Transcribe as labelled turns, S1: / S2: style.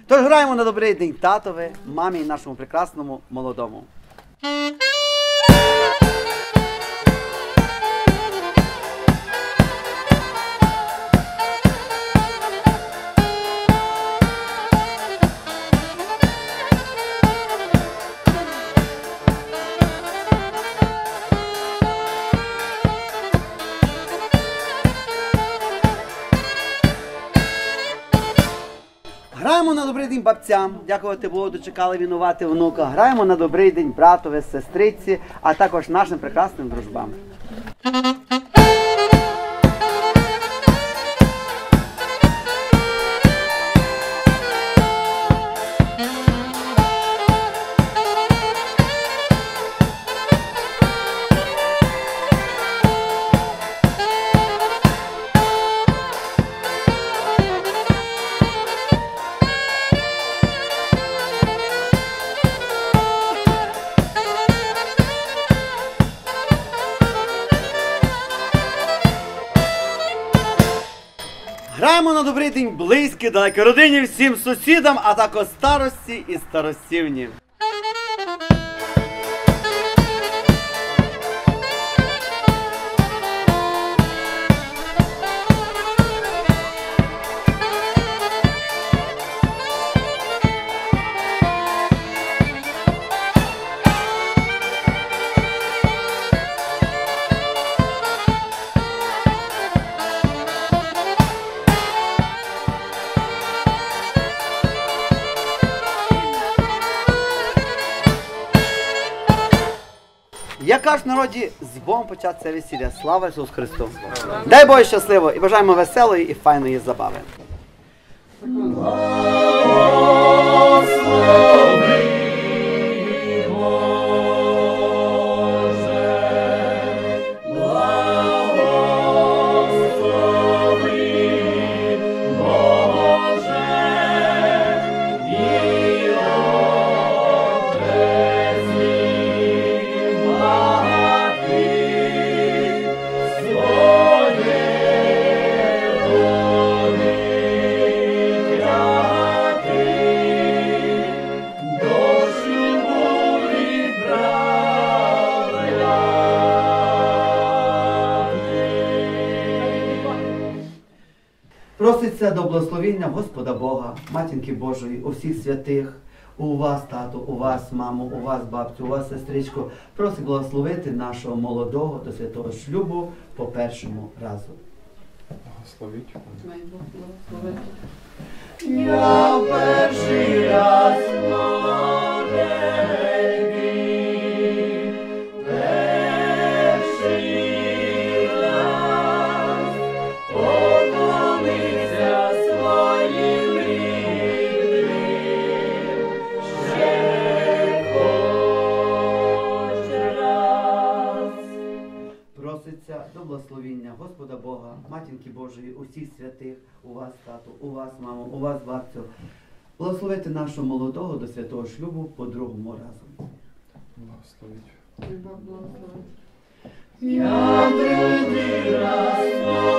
S1: Тож граємо на добрий день татові, мамі і нашому прекрасному молодому. Граємо на добрий день бабцям, дякувати Богу, дочекали вінувати внука. Граємо на добрий день братові, сестриці, а також нашим прекрасним дружбам. Граємо на добрий день близькі, далекі родині, всім сусідам, а також старості і старостівні. Як кажуть в народі, з Богом початися весілля. Слава Ісусу Христу! Дай Боже щасливо і бажаємо веселої і файної забави. Проситься до благословення Господа Бога, Матінки Божої, у всіх святих, у вас, тату, у вас, мамо, у вас, бабцю, у вас, сестричко. Просить благословити нашого молодого до святого шлюбу по першому разу.
S2: Благословіть.
S3: Я перший раз молодий, перший раз поклониться своїм рідним, ще хоч раз.
S1: Проситься до благословення Господа Бога, Матінки Божої, усіх святих, у вас, тату, у вас, мамо, у вас, бабцю. Благословити нашого молодого до святого шлюбу по другому разу.
S2: Благословіть.
S3: Я другий раз